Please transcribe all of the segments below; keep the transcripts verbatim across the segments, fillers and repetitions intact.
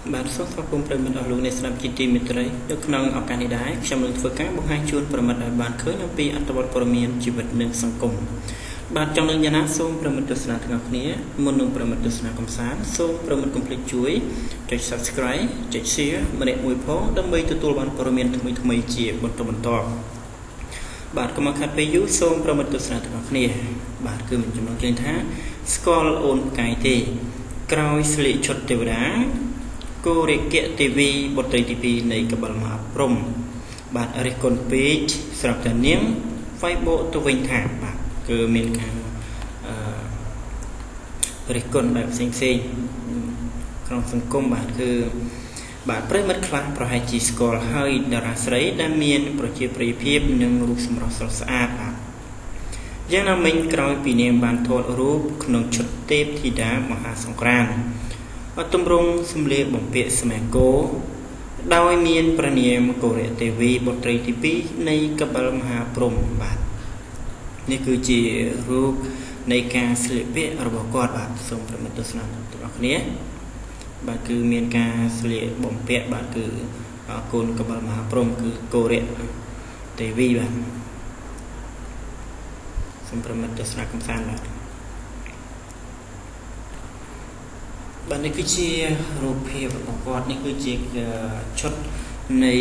បាទសូមស្វាគមន៍ប្រិយមិត្តអស់លោកអ្នកស្ដាប់ជាទីមេត្រីនៅក្នុងឱកាសនេះដែរខ្ញុំនឹងធ្វើការបង្ហាញជូនប្រិយមិត្តឲ្យបានឃើញអំពីអត្ថបទព័ត៌មានជីវិតនិងសង្គមបាទចង់នឹងយ៉ាងណាសូមប្រិយមិត្តទស្សនាទាំងអស់គ្នាមុននឹងប្រិយមិត្តទស្សនាកំសាន្តសូមប្រិយមិត្តកុំភ្លេចជួយចុច Subscribe ចុច Share ម្នាក់មួយផងដើម្បីទទួលបានព័ត៌មានថ្មីៗជាបន្តបន្ទាប់បាទកុំខាត់ពេលយូរសូមប្រិយមិត្តទស្សនាទាំងអស់គ្នាបាទគឺមិនចំណងជើងថាស្គាល់អូនផ្កាយទេក្រោយស្លៀកឈុតទេវតាគោរិកៈទេវីបុត្រីទីពីរនៃកបិលមហាព្រំបាទរិះគន់ពេកស្រាប់តែនាងវាយបកទៅវិញថាបាទគឺមានការអឺរិះគន់បែបផ្សេងផ្សេងក្នុងសង្គមបាទគឺបាទប្រិមិត្តខ្លះប្រហែលជាស្គាល់ហើយតារាស្រីដែលមានប្រជាប្រិយភាពនិងរូបសម្រស់ស្រស់ស្អាតបាទយ៉ាងណាមិញក្រោយពីនាងបានថតរូបក្នុងឈុតទេពធីតាមហាសង្ក្រាន្តអត់ទម្រង់សម្លៀកបំពាក់សម័យគោដោយមានព្រះនាមគោរិទេវីបុត្រីទីពីរនៃកបិលមហាព្រំបាទនេះគឺជារូបនៃការស្លៀកពាក់របស់គាត់បាទសូមប្រិមិត្តទស្សនាទាំងអស់គ្នាបាទគឺមានការស្លៀកបំពាក់បាទគឺកូនកបិលមហាព្រំគឺគោរិទេវីបាទសូមប្រិមិត្តទស្សនាកំសាន្តបាទបាទនេះគឺជារូបភាពរបស់គាត់នេះគឺជាឈុតនៃ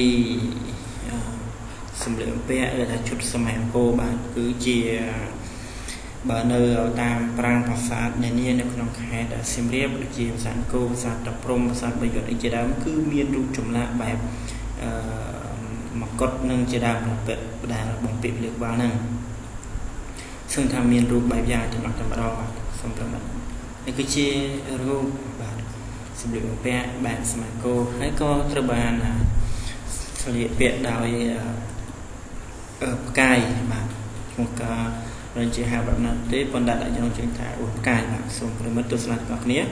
សម្លៀកបំពាក់ដែលថាឈុតសម័យអង្គរបាទគឺជាបើនៅតាមប្រាង្គប្រាសាទនានានៅក្នុងខេត្តសៀមរាបដូចជាប្រាសាទអង្គរប្រាសាទតាព្រំប្រាសាទបាយ័នអីជាដើមគឺមានរូបចម្លាក់បែបអឺមកុដនឹងជាដើមដែលបំពាក់លើក្បាលហ្នឹងសឹងថាមានរូបបែបយ៉ាងទាំងអស់តែម្ដងបាទសូមប្រមាណនេះគឺជារូបបាទសម្លៀកបំពាក់បែបសម័យអង្គរហើយក៏ត្រូវបានស្លៀកពាក់ដោយផ្កាយបាទក្នុងការរជាហៅបែបណាទេប៉ុន្តែដាក់ក្នុងជើងថាអូនផ្កាយបាទសូមប្រិមិត្តទស្សនាទាំងអស់គ្នា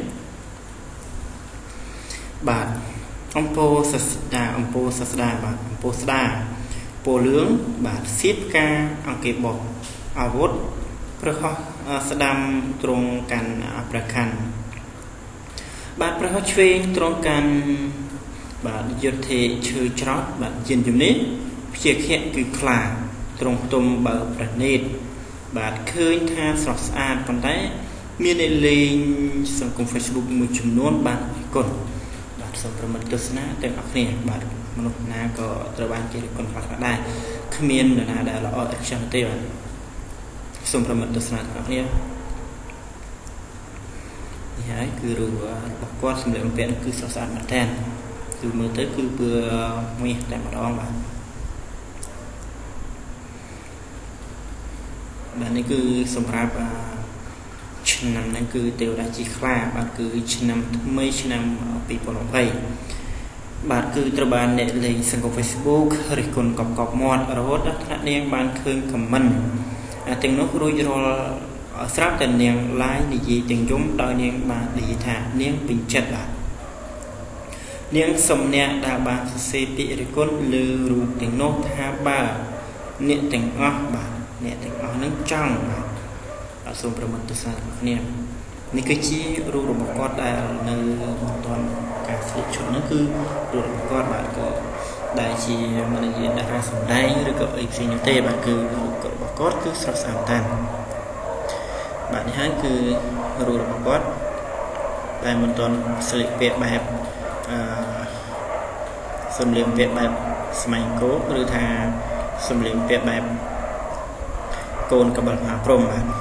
បាទអំពូសស្ដាអំពូសស្ដាបាទអំពូស្ដាពូលឿងបាទសៀតផ្កាអង្គេបោះអាវុធប្រហោះស្ដាំត្រង់កាន់ព្រះខ័នបាទប្រហោះឆ្វេងត្រង់កាន់បាទយុទ្ធេឈើច្រត់បាទយានជំនិះព្យាខៈគឺខ្លាត្រង់ផ្ទុំបើប្រណេតបាទឃើញថាស្រស់ស្អាតប៉ុន្តែមានអ្នកលេងសង្គម Facebook មួយចំនួនបាទគុណបាទសូមប្រិមិត្តទស្សនាទាំងអស់គ្នាបាទមនុស្សណាក៏ត្រូវបានគេរិះគន់ខ្លះៗដែរគ្មាននរណាដែលល្អឥតខ្ចោះទេបាទសូមប្រិមិត្តទស្សនាទាំងអស់គ្នានេះហើយគឺរូបរបស់គាត់សម្លៀកបំពាក់គឺស្រស់ស្អាតមែនទែនគឺមើលទៅគឺពើមាសតែម្ដងបាទបាទនេះគឺសម្រាប់ឆ្នាំហ្នឹងគឺទេវតាជីខ្លាបាទគឺឆ្នាំថ្មីឆ្នាំពីរពាន់ยี่สิบបាទគឺត្រូវបានអ្នកលេងសង្គម Facebook រិះគន់កប់កប់មាត់រហូតដល់ថ្នាក់នាងបានឃើញខមមិនទាំងនោះរួចរាល់ស្រាប់តែនាងឡាយនិយាយទាំងយំដោយនាងបាននិយាយថានាងពេញចិត្តបាទនាងសំណាក់ដែលបានសរសេរពាក្យរិះគន់លើរូបទាំងនោះថាបើអ្នកទាំងអស់បាទអ្នកទាំងអស់នឹងចង់បាទអសូមប្រមត្តទស្សនាគ្នានេះគឺជារូបរបស់គាត់ដែលនៅមិនទាន់ការស្លៀកឈុតនោះគឺរូបរបស់គាត់បាទក៏ដែលជាមនិយាយតារាសម្ដែងឬក៏អីផ្សេងនោះទេបាទគឺរូបរបស់គាត់គឺស្រស់ស្អាតតាំងបាទនេះហើយគឺរូបរបស់គាត់ដែលមិនទាន់ស្លៀកពាក់បែបអឺសម្លៀកបំពាក់បែបសម័យអង្គរឬថាសម្លៀកបំពាក់បែបកូនកបិលមហាព្រំបាទ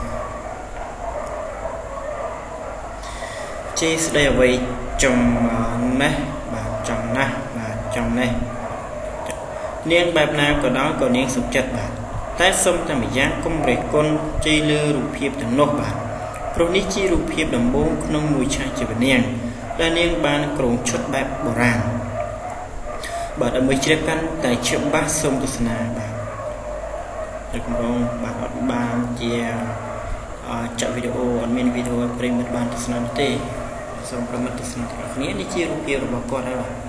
ជេរស្ដីអ្វីចំណេះបាទចំណេះបាទចំណេះនាងបែបណាក៏ដោយក៏នាងសុខចិត្តបាទតែសុំតែម្យ៉ាងកុំរិះគន់ជេរលើរូបភាពទាំងនោះបាទព្រោះនេះជារូបភាពដំបូងក្នុងមួយឆាកជីវិតនាងដែលនាងបានក្រងឈុតបែបបុរាណបាទដើម្បីជ្រាបកាន់តែច្បាស់សូមទស្សនាបាទតែកំពុងបាទអត់បានជាចាក់វីដេអូអត់មានវីដេអូប្រិមិត្តបានទស្សនាទេសូមប្រិមិត្តទស្សនាទាំងគ្នានេះជារូបភាពរបស់គាត់ហើយបាទ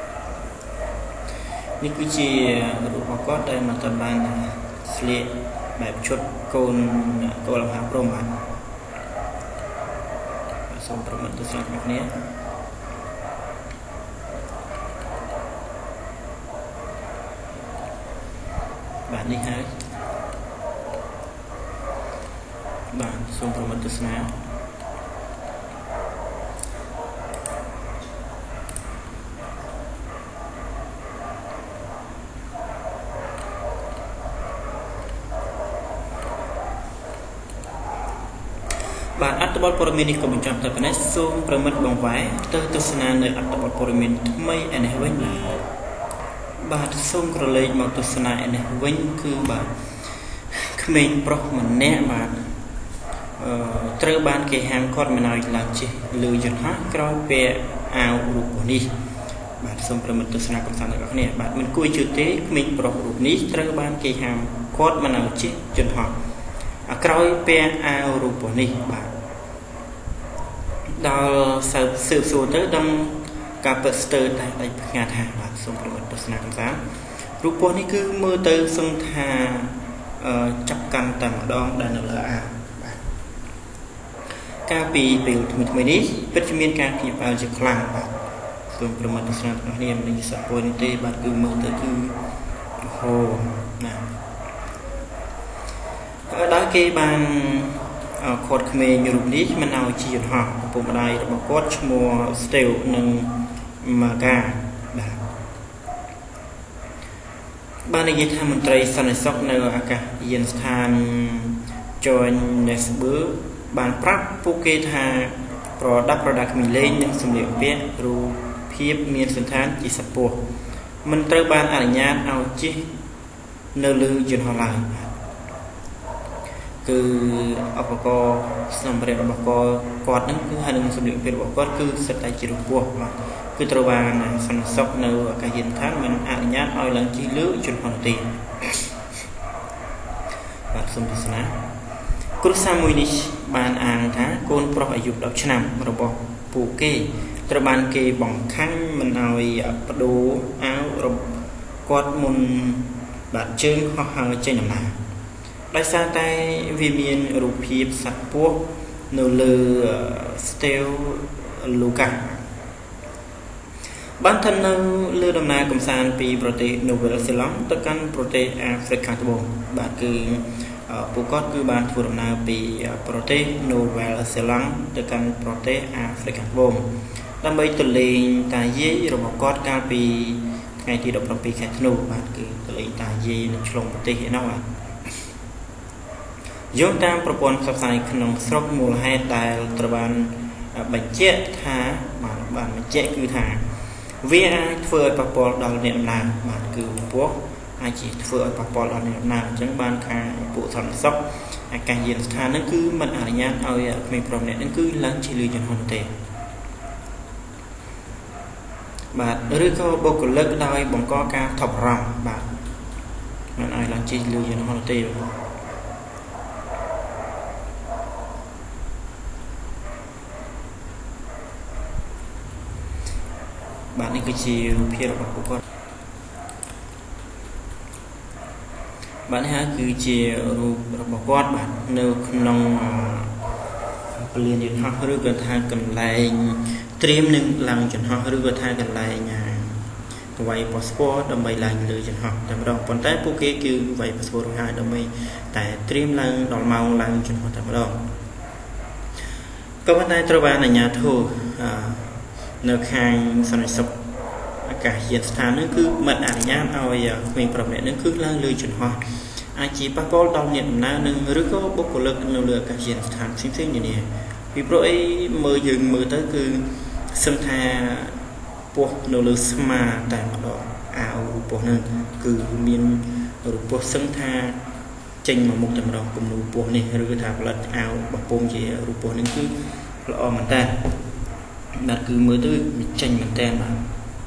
នេះគឺជារូបរបស់គាត់ដែលមកតាមបានស្លៀកបែបឈុតកូនកូនមហាព្រំបាទសូមប្រិមិត្តទស្សនាទាំងគ្នា បនេះហើយបាទសូមប្រមូលទស្សនាបាទអត្ថបទព័ត៌មាននេះក៏បញ្ចប់តែប៉ុណ្ណេះសូមប្រមិតបងវាយទៅទស្សនានៅអត្ថបទព័ត៌មានថ្មីឯនេះវិញបាទសូមក្រឡេកមកទស្សនាឯនេះវិញគឺបាទក្មេងប្រុសម្នាក់បាទអឺត្រូវបានគេហាមឃាត់មិនឲ្យឡើងជិះលើយន្តហោះក្រោយពេលអាវរូបនេះបាទសូមប្រមិតទស្សនាកំសាន្តអ្នកនរគ្នាបាទមិនគួរជឿទេក្មេងប្រុសរូបនេះត្រូវបានគេហាមឃាត់មិនឲ្យជិះយន្តហោះក្រោយពេលអាវរូបនេះបាទដល់ស៊ើបស៊ើបសួរទៅដឹងការពិតស្ទើរតែដៃផ្ងាថាបាទសូមប្រវត្តិទស្សនាកំសាន្តរូបពស់នេះគឺមើលទៅសឹងថាចាប់កាន់តែម្ដងដែលនៅលើអាវបាទកាលពីពេលថ្មីថ្មីនេះពិតជាមានការភ្ញាក់ផ្អើលជាខ្លាំងបាទសូមប្រវត្តិទស្សនារបស់គ្នាមិនសពនេះទេបាទគឺមើលទៅគឺហូណាដល់គេបានខត់ក្មេងរូបនេះមិនឲ្យជិះយន្តហោះឪពុកម្ដាយរបស់គាត់ឈ្មោះស្ទេវនិងម៉ាកាបាទបាននិយាយថាមន្ត្រីសន្តិសុខនៅអាកាសយានស្ថាន Johannesburg បានប្រាប់ពួកគេថាប្រដាប់ប្រដាក្មេងលេងនិងសម្លៀកបំពាក់រូបភាពមានសន្តានជាសពោះមិនត្រូវបានអនុញ្ញាតឲ្យជិះនៅលើយន្តហោះឡើយគឺឧបករណ៍សម្ភារៈរបស់គាត់ហ្នឹងគឺហើយនឹងសម្ភារៈរបស់គាត់គឺសិតតែជារូបពស់បាទគឺត្រូវបានសន្តិសុខនៅអាកាសយានដ្ឋានមិនអនុញ្ញាតឲ្យឡើងជិះលើយន្តហោះទេបាទសូមទស្សនាគ្រួសារមួយនេះបានអាងថាកូនប្រុសអាយុដប់ឆ្នាំរបស់ពួកគេត្រូវបានគេបង្ខាំងមិនឲ្យបដូរអាវរបស់គាត់មុនបាទជើងហោះហើរចេញដំណើរដោយសារតែវាមានរូបភាពសត្វពស់នៅលើ Steel Lucas បានថានៅលើដំណើរកំសាន្តពីប្រទេស Nouvelle Zélande ទៅកាន់ប្រទេសអាហ្វ្រិកខាងត្បូងបាទគឺពួកគាត់គឺបានធ្វើដំណើរពីប្រទេស Nouvelle Zélande ទៅកាន់ប្រទេសអាហ្វ្រិកខាងត្បូងដើម្បីទៅលេងតាយាយរបស់គាត់កាលពីថ្ងៃទីដប់ប្រាំពីរខែធ្នូបាទគឺទៅលេងតាយាយនៅឆ្លងប្រទេសឯនោះបាទយោងតាមប្រព័ន្ធផ្សព្វផ្សាយក្នុងស្រុកមូលហេតុដែលត្រូវបានបញ្ជាក់ថាបានបានបញ្ជាក់គឺថាវាអាចធ្វើឲ្យប៉ះពាល់ដល់អ្នកដំណើរបាទគឺពោះអាចជាធ្វើឲ្យប៉ះពាល់ដល់អ្នកដំណើរអញ្ចឹងបានខាងពួកសន្តិសុខអាកាសយានដ្ឋានហ្នឹងគឺមិនអនុញ្ញាតឲ្យក្មេងប្រុសម្នាក់ហ្នឹងគឺឡើងជិះលើយន្តហោះទេបាទឬក៏បុគ្គលិកដោយបង្កការថប់បារម្ភបាទមិនឲ្យឡើងជិះលើយន្តហោះទេបាទនេះគឺជារូបភាពរបស់ពួកគាត់បាទនេះគឺជារូបរបស់គាត់បាទនៅក្នុងពលានយន្តហោះឬក៏ថាកន្លែងត្រៀមនឹងឡើងយន្តហោះឬក៏ថាកន្លែងវាយប៉ាសពតដើម្បីឡើងលើយន្តហោះតែម្ដងប៉ុន្តែពួកគេគឺវាយប៉ាសពតរួចហើយដើម្បីតែត្រៀមឡើងដល់ម៉ោងឡើងយន្តហោះតែម្ដងក៏ប៉ុន្តែត្រូវបានអាជ្ញាធរនៅខាងសន្តិសុខអាកាសយានដ្ឋានហ្នឹងគឺមិនអនុញ្ញាតឲ្យក្មេងប្រុសម្នាក់ហ្នឹងគឺឡើងលើយន្តហោះអាចជាប៉ះពាល់ដល់អ្នកដំណើរនឹងឬក៏បុគ្គលិកនៅលើអាកាសយានដ្ឋានផ្សេងៗនានាពីព្រោះអីមើលយើងមើលទៅគឺសឹងថាពោះនៅលើស្មាតែម្ដងអាវរូបពោះហ្នឹងគឺមានរូបពោះសឹងថាចេញមកមុខតែម្ដងគំនូពោះនេះឬថាផលិតអាវបពុំជារូបពោះហ្នឹងគឺល្អមែនតើបាទគឺមើលទៅចេញមែនតើបាទ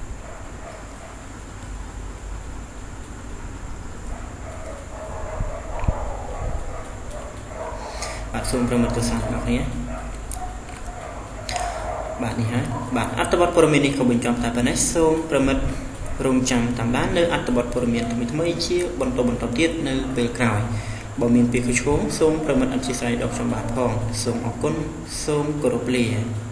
បាទសូមប្រមូលទស្សនារបស់គ្នាបាទនេះហើយបាទអត្ថបទព័ត៌មាននេះក៏បញ្ចប់តែប៉ុណ្ណេះសូមប្រមិតរងចាំតាមដាននៅអត្ថបទព័ត៌មានថ្មីៗជាបន្តបន្តទៀតនៅពេលក្រោយបើមានពីខុសឆ្គងសូមប្រមិតអធិស្ឋានដល់ខ្ញុំបាទផងសូមអរគុណសូមគោរពលា